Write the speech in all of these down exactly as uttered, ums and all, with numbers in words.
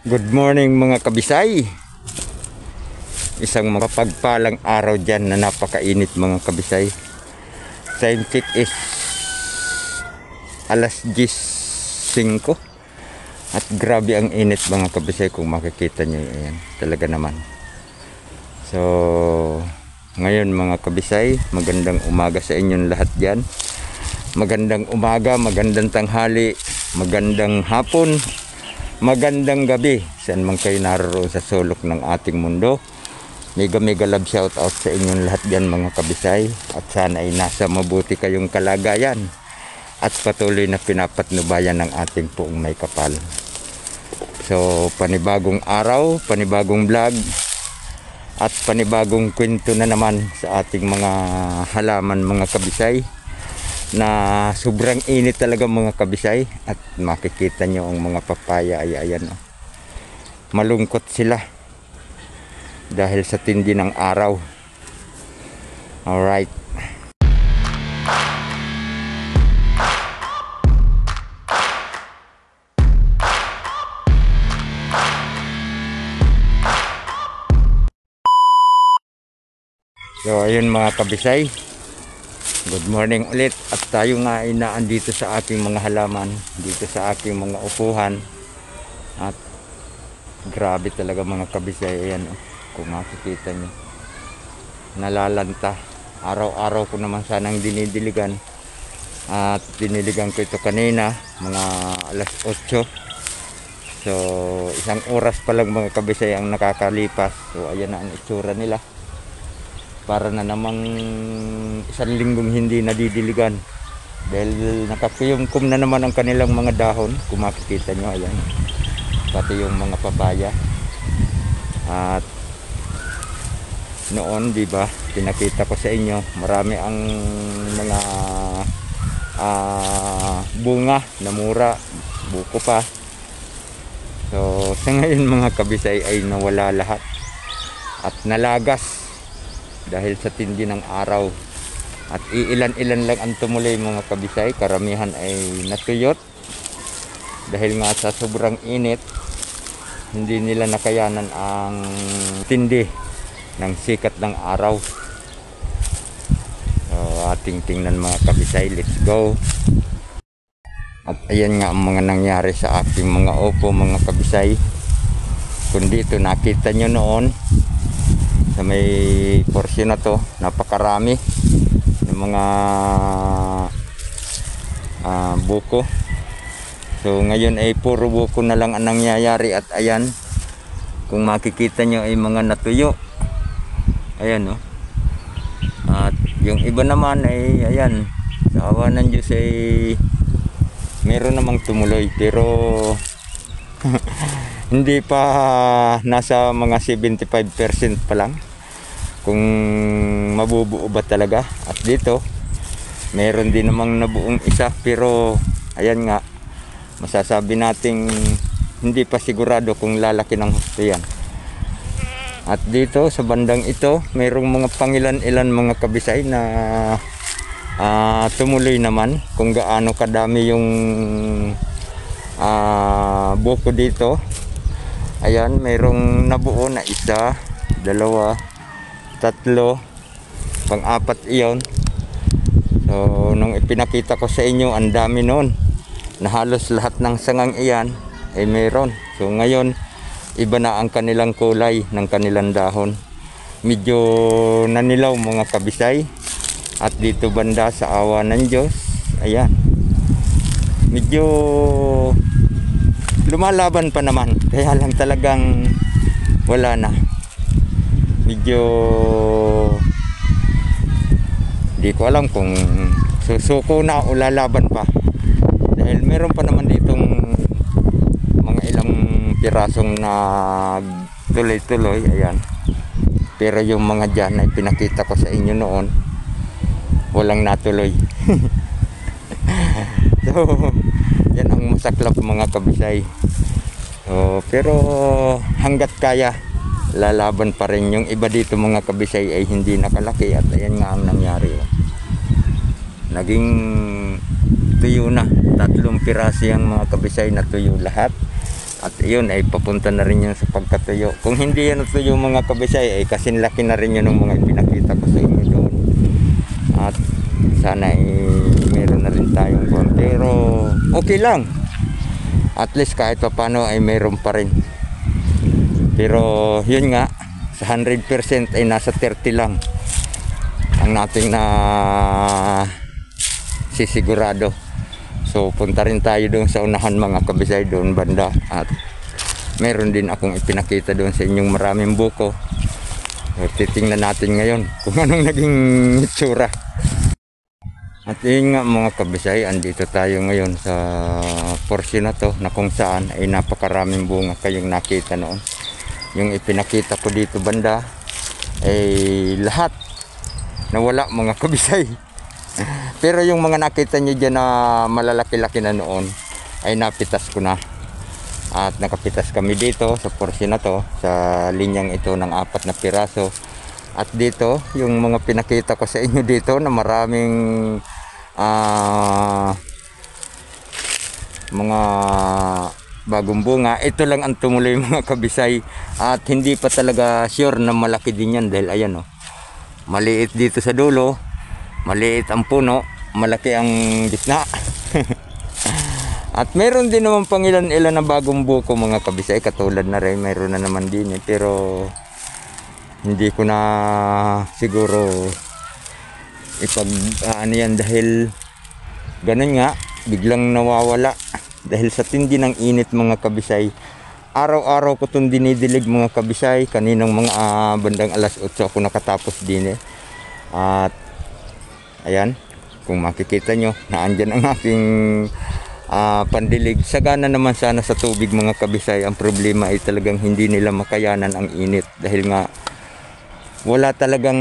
Good morning mga kabisay. Isang mapagpalang araw dyan na napakainit mga kabisay. Time check is alas diyes singko. At grabe ang init mga kabisay kung makikita nyo. Ayan, talaga naman. So ngayon mga kabisay, magandang umaga sa inyong lahat dyan. Magandang umaga, magandang tanghali, magandang hapon, magandang gabi, saan man kayo naroon sa sulok ng ating mundo. Mega mega love shout out sa inyong lahat dyan mga kabisay. At sana ay nasa mabuti kayong kalagayan at patuloy na pinapatnubayan ng ating poong may kapal. So panibagong araw, panibagong vlog at panibagong kwento na naman sa ating mga halaman mga kabisay, na sobrang init talaga mga kabisay. At makikita nyo ang mga papaya ay ayan, oh. Malungkot sila dahil sa tindi ng araw. Alright, so ayun mga kabisay, good morning ulit. At tayo nga ay naandito sa aking mga halaman, dito sa aking mga upuhan. At grabe talaga mga kabisay. Ayan, oh, kung makikita nyo, nalalanta. Araw-araw ko naman sanang dinidiligan. At diniligan ko ito kanina mga alas otso. So isang oras pa lang mga kabisay ang nakakalipas. So ayan na ang itsura nila. Para na namang isang linggong hindi nadidiligan dahil nakapiyumkum na naman ang kanilang mga dahon. Kung makikita nyo, ayan, pati yung mga papaya. At noon, di ba, pinakita ko sa inyo, marami ang mga uh, bunga na mura, buko pa. So sa ngayon mga kabisay ay nawala lahat at nalagas dahil sa tindi ng araw. At iilan-ilan lang ang tumuloy mga kabisay, karamihan ay natuyot dahil nga sa sobrang init, hindi nila nakayanan ang tindi ng sikat ng araw. So ating tingnan mga kabisay, let's go. At ayan nga ang mga nangyari sa aking mga opo mga kabisay. Kung dito nakita nyo noon sa may porsyon na to, napakarami ng mga uh, buko. So ngayon ay puro buko na lang ang nangyayari. At ayan, kung makikita nyo ay mga natuyo. Ayan, oh. At yung iba naman ay ayan, sa awa ng Diyos ay meron namang tumuloy, pero hindi pa nasa mga seventy-five percent pa lang kung mabubuo ba talaga. At dito meron din namang nabuong isa, pero ayan nga, masasabi nating hindi pa sigurado kung lalaki ng husto yan. At dito sa bandang ito mayroong mga pangilan-ilan mga kabisay na uh, tumuloy naman. Kung gaano kadami yung uh, buko dito, ayan, mayroong nabuo na isa, dalawa, tatlo, pang-apat iyon. So nung ipinakita ko sa inyo, ang dami noon, na halos lahat ng sangang iyan ay mayroon. So ngayon iba na ang kanilang kulay ng kanilang dahon, medyo nanilaw mga kabisay. At dito banda sa awa ng Diyos, ayan, medyo lumalaban pa naman, kaya lang talagang wala na. Medyo di ko alam kung susuko na o lalaban pa, dahil meron pa naman ditong mga ilang pirasong na tuloy-tuloy. Ayan, pero yung mga dyan ay pinakita ko sa inyo noon, walang natuloy. So yan ang masaklap mga kabisay. So, pero hanggat kaya, lalaban pa rin. Yung iba dito mga kabisay ay hindi nakalaki. At ayan nga ang nangyari, oh. Naging tuyo na, tatlong piraso yung mga kabisay na tuyo lahat. At yun ay papunta na rin yun sa pagkatuyo. Kung hindi yan natuyo mga kabisay, ay kasing laki na rin yun ng mga ipinakita ko sa inyo doon. At sana ay meron na rin tayong buwan. Pero okay lang. At least kahit pa paano ay meron pa rin. Pero yun nga, sa one hundred percent ay nasa thirty lang ang nating na sisigurado. So punta rin tayo doon sa unahan mga kabisay, doon banda. At meron din akong ipinakita doon sa inyong maraming buko. So, titingnan natin ngayon kung anong naging itsura. At yun nga mga kabisay, andito tayo ngayon sa portion na to na kung saan ay napakaraming bunga kayong nakita noon. Yung ipinakita ko dito banda ay lahat nawala mga kabisay. Pero yung mga nakita nyo dyan na malalaki-laki na noon ay napitas ko na. At nakapitas kami dito sa portion na to, sa linyang ito ng apat na piraso. At dito yung mga pinakita ko sa inyo dito na maraming uh, mga bagong bunga, ito lang ang tumuloy mga kabisay. At hindi pa talaga sure na malaki din yan dahil ayan oh, maliit dito sa dulo, maliit ang puno, malaki ang gitna. At meron din naman pang ilan-ilan na bagong buko mga kabisay, katulad na rin meron na naman din eh. Pero hindi ko na siguro ipag uh, ano yan dahil ganun nga, biglang nawawala dahil sa tindi ng init mga kabisay. Araw-araw ko itong dinidilig mga kabisay. Kaninang mga uh, bandang alas otso ako nakatapos din eh. At ayan, kung makikita nyo, naandyan ang aking uh, pandilig. Sagana naman sana sa tubig mga kabisay. Ang problema ay talagang hindi nila makayanan ang init. Dahil nga wala talagang,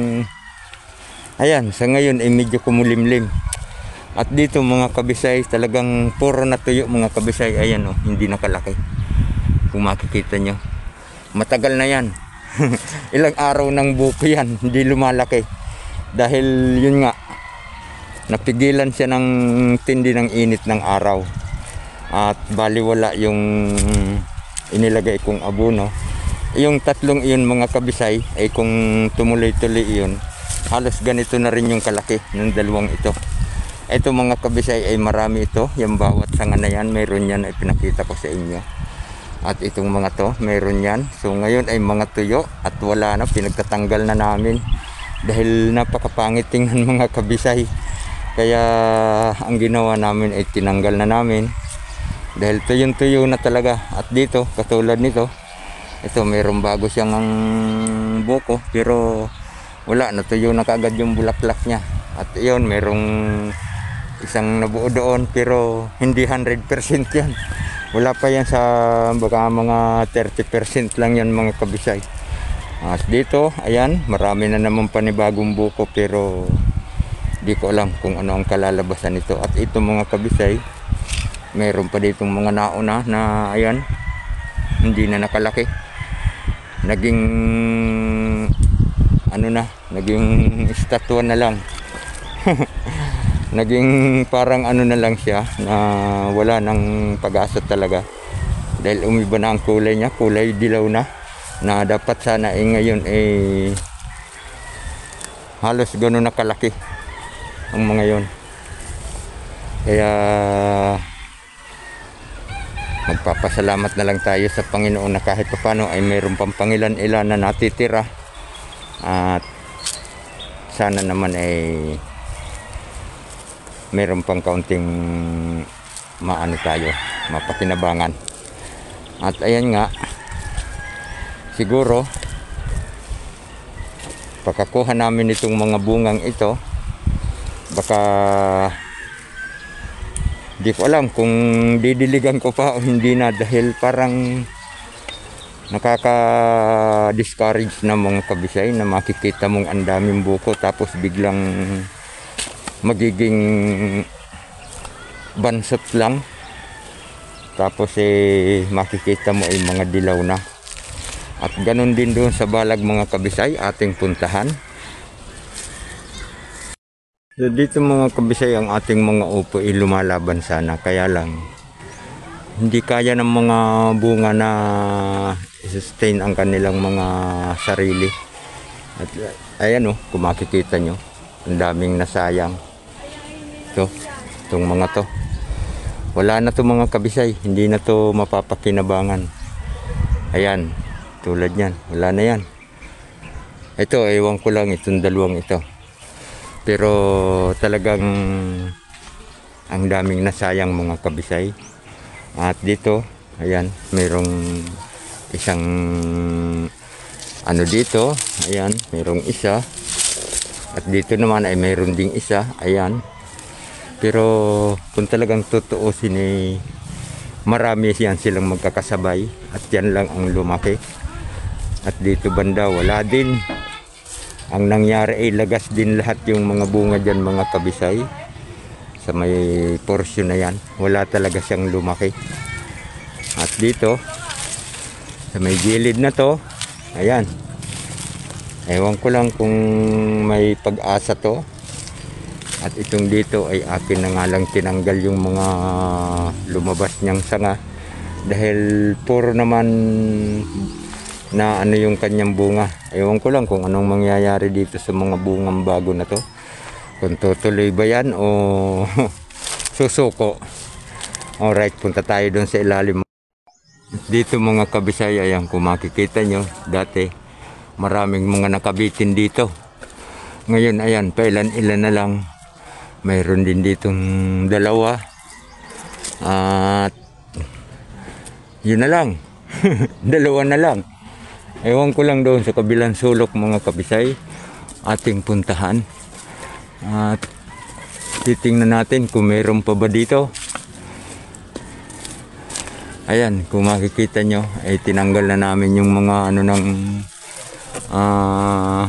ayan, sa ngayon ay medyo kumulimlim. At dito mga kabisay, talagang puro natuyo mga kabisay. Ayan o, oh, hindi nakalaki. Kung makikita nyo, matagal na yan. Ilang araw ng buko yan, hindi lumalaki. Dahil yun nga, napigilan siya ng tindi ng init ng araw. At baliwala yung inilagay kong abono. Yung tatlong iyon mga kabisay ay kung tumuloy-tuloy iyon, halos ganito na rin yung kalaki ng dalawang ito. Ito mga kabisay ay marami ito. Yung bawat sanga na yan, mayroon yan ay pinakita ko sa inyo. At itong mga to, mayroon yan. So ngayon ay mga tuyo at wala na, pinagtatanggal na namin. Dahil napakapangit tingnan mga kabisay. Kaya ang ginawa namin ay tinanggal na namin. Dahil tuyong-tuyo na talaga. At dito, katulad nito, ito mayroong bago siyang ang buko. Pero wala, natuyo na kaagad yung bulaklak niya. At iyon, mayroong isang nabuo doon. Pero hindi one hundred percent yan. Wala pa yan sa baka mga thirty percent lang yan mga kabisay. At dito, ayan, marami na naman panibagong buko pero di ko alam kung ano ang kalalabasan nito. At ito mga kabisay, mayroon pa ditong mga nauna na ayan, hindi na nakalaki. Naging ano na, naging estatwa na lang. Naging parang ano na lang siya na wala nang pag-asa talaga. Dahil umiba na ang kulay niya, kulay dilaw na. Na dapat sana eh ngayon eh halos gano'n na kalaki ang mga yon. Kaya magpapasalamat na lang tayo sa Panginoon na kahit paano ay mayroon pang pangilan-ilan na natitira. At sana naman ay mayroon pang kaunting maano tayo, mapakinabangan. At ayan nga, siguro pagkakuha namin itong mga bungang ito, baka di ko alam kung didiligan ko pa o hindi na. Dahil parang nakaka-discourage na mga kabisay na makikita mong ang daming buko tapos biglang magiging bansot lang. Tapos eh makikita mo ay mga dilaw na. At ganun din doon sa balag mga kabisay ating puntahan. So dito mga kabisay ang ating mga upo ay lumalaban sana. Kaya lang hindi kaya ng mga bunga na sustain ang kanilang mga sarili. At ayan oh, kung makikita nyo, ang daming nasayang. Ito, itong mga to. Wala na to mga kabisay, hindi na to mapapakinabangan. Ayan, tulad yan, wala na yan. Ito, ewan ko lang itong dalawang ito. Pero talagang ang daming nasayang mga kabisay. At dito, ayan, mayroong isang ano dito, ayan, mayroong isa. At dito naman ay mayroon ding isa, ayan. Pero kung talagang tutuusin eh, marami yan silang magkakasabay at yan lang ang lumaki. At dito banda wala din. Ang nangyari ay lagas din lahat yung mga bunga dyan mga kabisay. Sa may portion na yan, wala talaga siyang lumaki. At dito, sa may gilid na to, ayan. Ewan ko lang kung may pag-asa to. At itong dito ay akin na nga lang tinanggal yung mga lumabas niyang sanga. Dahil puro naman na ano yung kanyang bunga. Ewan ko lang kung anong mangyayari dito sa mga bungang bago na to. Kung tutuloy ba yan o susuko. Alright, punta tayo doon sa ilalim. Dito mga kabisay, ayan kung makikita nyo, dati maraming mga nakabitin dito. Ngayon ayan, pailan-ilan na lang. Mayroon din ditong dalawa. At yun na lang. Dalawa na lang. Ewan ko lang doon sa kabilang sulok mga kabisay, ating puntahan. At titingnan natin kung mayroon pa ba dito. Ayan, kung makikita nyo, ay tinanggal na namin yung mga ano ng uh,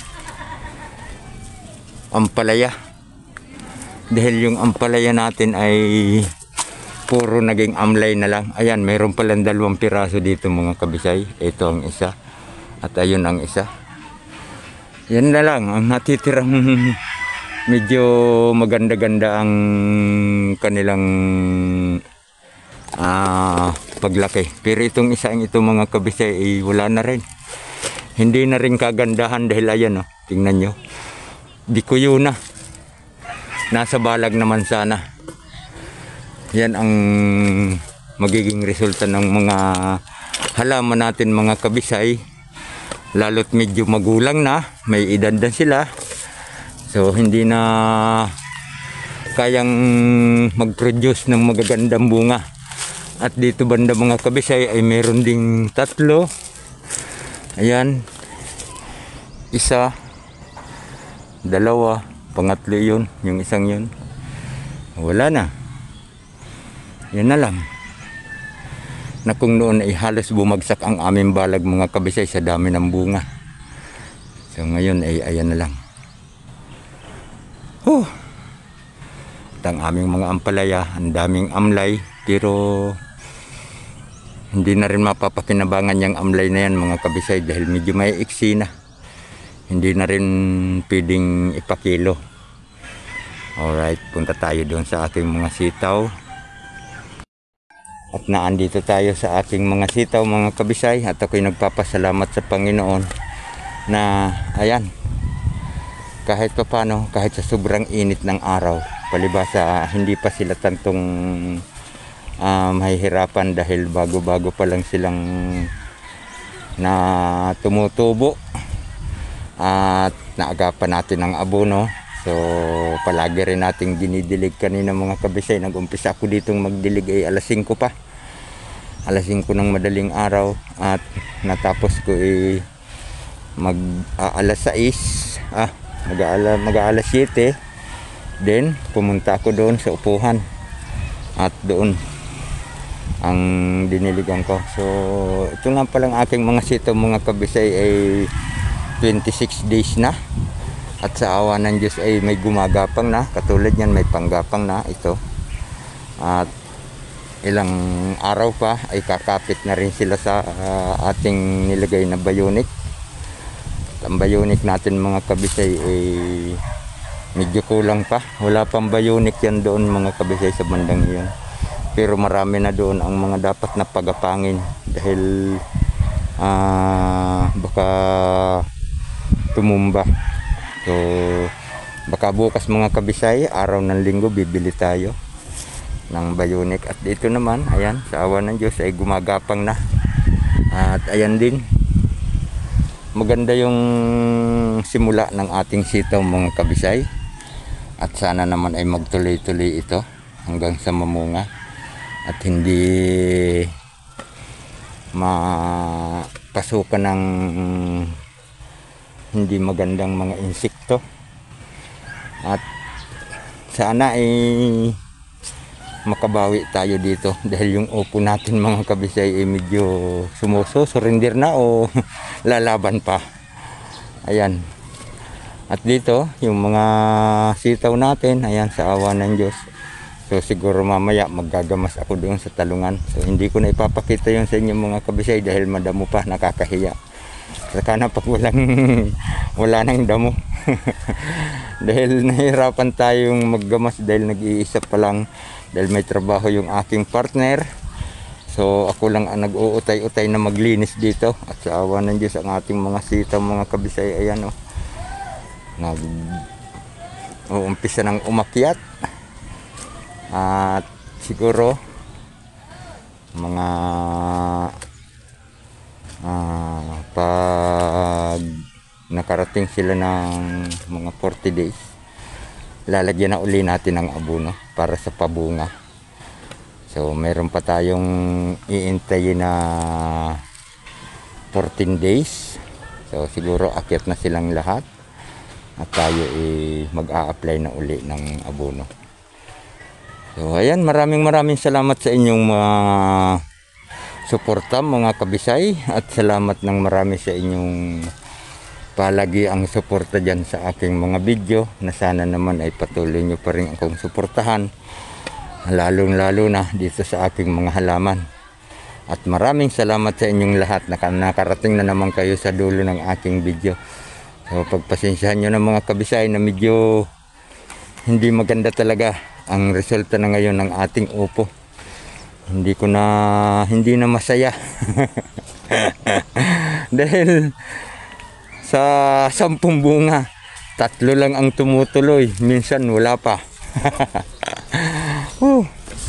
ampalaya. Dahil yung ampalaya natin ay puro naging amlay na lang. Ayan, mayroon palang dalawang piraso dito mga kabisay. Ito ang isa. At ayun ang isa. Yan na lang. Ang natitirang medyo maganda-ganda ang kanilang uh, paglaki. Pero itong isa ang ito mga kabisay ay wala na rin. Hindi na rin kagandahan dahil ayan oh, tingnan nyo. Di ko yun na. Nasa balag naman sana. Yan ang magiging resulta ng mga halaman natin mga kabisay. Lalo't medyo magulang na, may edad na sila. So hindi na kayang mag-produce ng magagandang bunga. At dito banda mga kabisay ay meron ding tatlo. Ayan. Isa, dalawa, pangatlo yun, yung isang yun. Wala na. Yan na lang. Na kung noon ay halos bumagsak ang aming balag mga kabisay sa dami ng bunga. So ngayon ay ayan na lang. Huh. At ang aming mga ampalaya, ang daming amlay. Pero hindi na rin mapapakinabangan yung amlay na yan mga kabisay dahil medyo may iksi na. Hindi na rin pwedeng ipakilo. Alright, punta tayo doon sa ating mga sitaw. At naandito tayo sa aking mga sitaw mga kabisay. At ako'y nagpapasalamat sa Panginoon na ayan, kahit pa paano, kahit sa sobrang init ng araw, palibasa hindi pa sila tantong uh, mahihirapan dahil bago-bago pa lang silang na tumutubo. At naagapan natin ang abono. So palagi rin nating dinidilig kanina mga kabisay. Nag-umpisa ako ditong magdilig ay alas singko pa. Alas singko ng madaling araw. At natapos ko ay mag uh, alas sais. Ah, mag-aala, mag-alas siyete. Then pumunta ako doon sa upuhan. At doon ang diniligan ko. So ito nga palang aking mga sitaw mga kabisay ay twenty-six days na. At sa awa ng Diyos ay may gumagapang na. Katulad yan, may panggapang na ito. At ilang araw pa ay kakapit na rin sila sa uh, ating nilagay na bionic. Ang bionic natin mga kabisay ay medyo kulang pa. Wala pang bionic yan doon mga kabisay sa bandang iyon. Pero marami na doon ang mga dapat na pagapangin dahil ah, baka tumumba. So baka bukas mga kabisay, araw ng linggo, bibili tayo ng Bionic. At dito naman, ayan, sa awa ng Diyos ay gumagapang na. At ayan din, maganda yung simula ng ating sitaw mga kabisay. At sana naman ay magtuloy-tuloy ito hanggang sa mamunga. At hindi mapasukan ng hindi magandang mga insekto. At sana ay makabawi tayo dito dahil yung upo natin mga kabisay ay medyo sumuso, surrender na o lalaban pa. Ayan. At dito yung mga sitaw natin, ayan, sa awa ng Diyos. So siguro mamaya maggagamas ako doon sa talungan. So hindi ko na ipapakita yun sa inyo mga kabisay dahil madamo pa, nakakahiya. Saka na pag walang wala nang damo. Dahil nahirapan tayong maggamas dahil nag-iisa pa lang, dahil may trabaho yung aking partner. So ako lang ang nag-uutay-utay na maglinis dito. At sa awa ng Diyos ang ating mga sitaw mga kabisay, ayan o, nag uumpisa ng umakyat. At siguro mga uh, pag nakarating sila ng mga forty days, lalagyan na uli natin ng abono para sa pabunga. So meron pa tayong iintayin na fourteen days. So siguro akyat na silang lahat at tayo eh, mag-a-apply na uli ng abono. So ayan, maraming maraming salamat sa inyong mga suporta mga kabisay, at salamat ng marami sa inyong palagi ang suporta dyan sa aking mga video, na sana naman ay patuloy nyo pa rin akong suportahan, lalong lalo na dito sa aking mga halaman. At maraming salamat sa inyong lahat na nakarating na naman kayo sa dulo ng aking video. So pagpasensyahan nyo na mga kabisay na medyo hindi maganda talaga ang resulta na ngayon ng ating upo. Hindi ko na hindi na masaya. Dahil sa sampung bunga, tatlo lang ang tumutuloy, minsan wala pa. uh.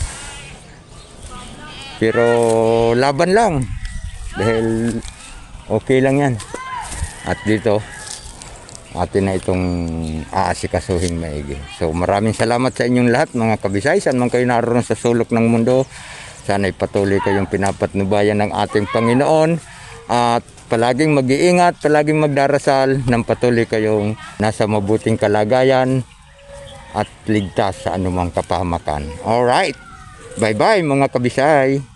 Pero laban lang dahil okay lang yan. At dito atin na itong aasikasuhin maigi. So maraming salamat sa inyong lahat mga kabisay, saan man kayo naroon sa sulok ng mundo. Sana'y patuloy kayong pinapatnubayan ng ating Panginoon, at palaging mag-iingat, palaging magdarasal ng patuloy kayong nasa mabuting kalagayan at ligtas sa anumang kapahamakan. Alright, bye bye mga kabisay.